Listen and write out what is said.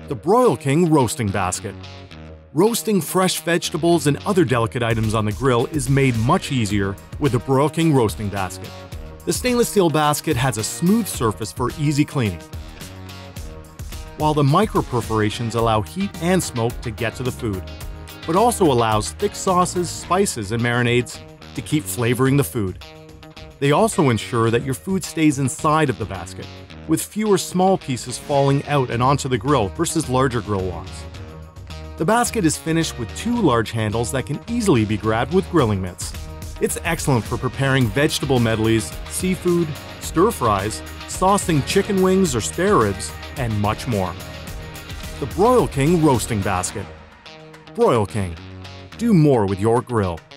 The Broil King Roasting Basket. Roasting fresh vegetables and other delicate items on the grill is made much easier with the Broil King Roasting Basket. The stainless steel basket has a smooth surface for easy cleaning, while the micro perforations allow heat and smoke to get to the food, but also allows thick sauces, spices, and marinades to keep flavoring the food. They also ensure that your food stays inside of the basket, with fewer small pieces falling out and onto the grill versus larger grill woks. The basket is finished with two large handles that can easily be grabbed with grilling mitts. It's excellent for preparing vegetable medleys, seafood, stir-fries, saucing chicken wings or spare ribs, and much more. The Broil King Roasting Basket. Broil King. Do more with your grill.